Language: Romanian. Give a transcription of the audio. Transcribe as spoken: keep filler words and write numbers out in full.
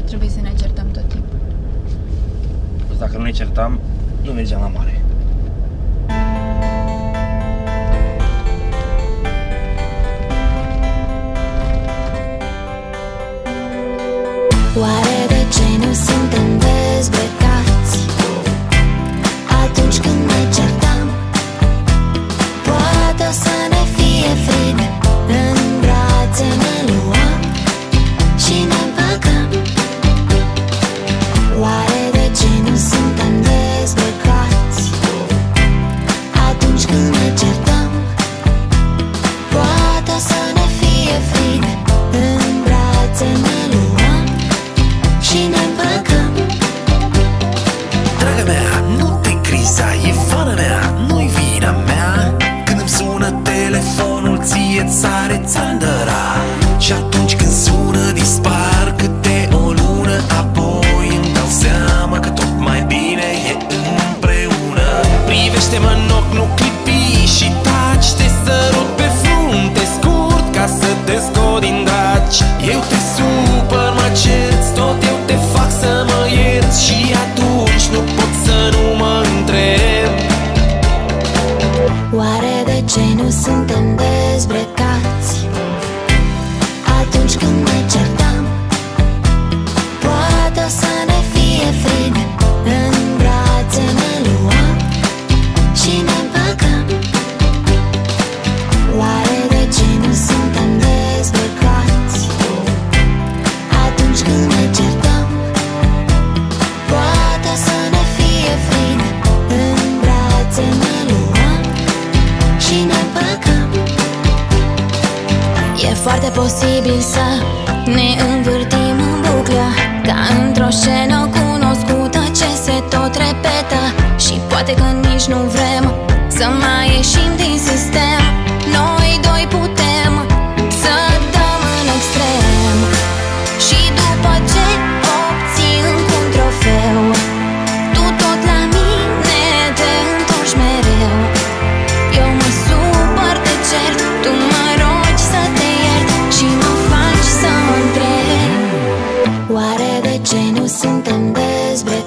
trebuie să ne certăm tot timpul? Dacă nu ne certam, nu mergeam la mare. Oare de ce nu suntem dezbrăcați atunci când ne certam? Poate o să ne fie frig, în brațe ne luăm și ne împăcăm. Oare de ce nu suntem dezbrăcați atunci când ne certăm? Poate o să ne fie frig, în brațe ne luăm și ne împăcăm. Draga mea, nu te criza, e fana mea, nu-i vina mea. Când îmi sună telefonul, ție-ți sare țandăra. Și atunci când sună, dispar câte o lună. Apoi îmi dau seama că tot mai bine e împreună. Privește-mă în ochi, nu clipi și taci. Te sărut pe frunte scurt ca să te scot din dragi. Eu te supăr, mă cerți, tot eu te fac să mă ierți. Și atunci nu pot să nu mă întreb: oare de ce nu suntem dezbrăcați atunci când ne certam? Poate o să ne fie frig, în brațe ne luăm și ne împăcăm. Oare de ce nu suntem dezbrăcați atunci când ne certăm? Poate o să ne fie frig, în brațe ne luăm și ne împăcăm. E foarte posibil să ne învârtim în buclă, ca într-o scenă cunoscută ce se tot repetă. Și poate că nici nu vrem să mai ieșim din sistem. Noi doi putem să dăm în extrem. Și după ce obții încă un trofeu, tu tot la mine te întorci mereu. Eu mă supăr, te cer, tu mă rogi să te iert și mă faci să mă întreb: oare de ce nu suntem dezbrăcați